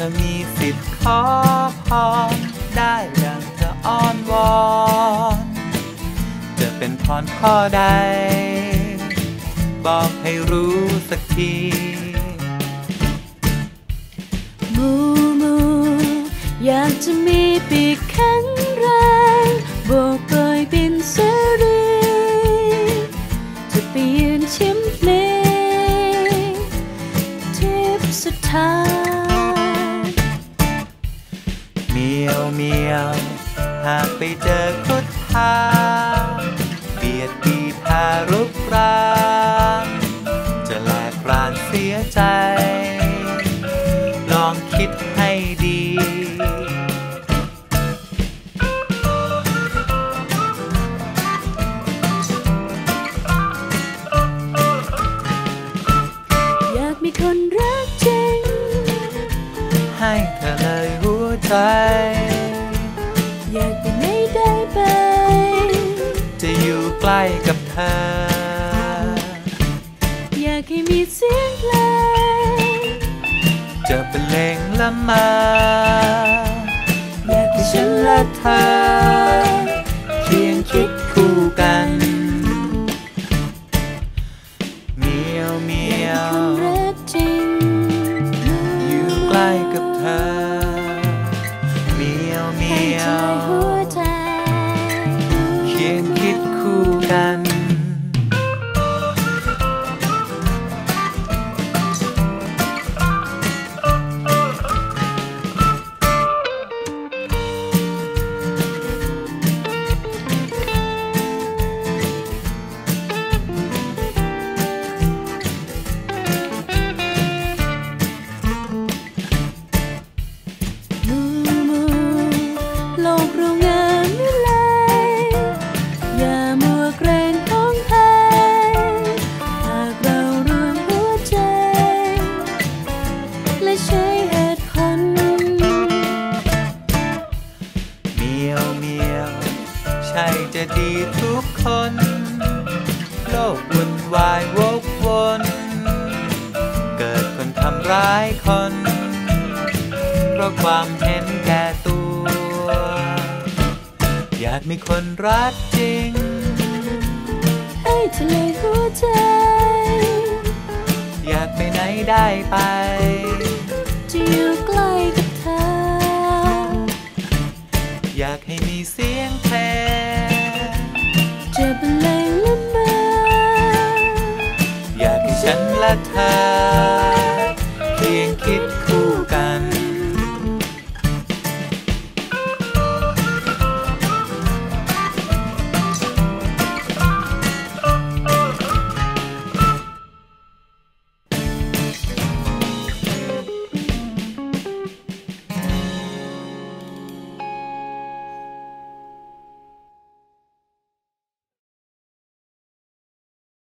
อมีสิทธิ์ขอพรได้ดังเธออ้อนวอนจะเป็นพรข้อใดบอกให้รู้สักทีมูอยากจะมีปีกแข็งแรงโบกโบยบินเสรีจะไปยืนชิมเพลงทิพย์สุดท้ายเมียวหากไปเจอคุดทางเบียดบีพารุกรานจะแลกรานเสียใจลองคิดให้ดีอยากมีคนรักจริงให้เธอเลยหัวใจอยากไปไหนได้ไปจะอยู่ใกล้กับเธออยากให้มีเสียงเพลงจะเป็นเพลงละมาอยากให้ฉันและเธอเคียงคิดคู่กันเมียวรักจริงอยู่ใกล้กับเธอเมียวหัวใจเคียงคิดคู่กันโลกโรงงานวิไลอย่ามัวเกรงของแพงหากเรารวมหัวใจและใช้เหตุผลเมียวใช่จะดีทุกคนโลกวุ่นวายวกวนเกิดคนทำร้ายคนเพราะความเห็นแก่ตัวอยากมีคนรักจริงให้ทะเลหัวใจอยากไปไหนได้ไป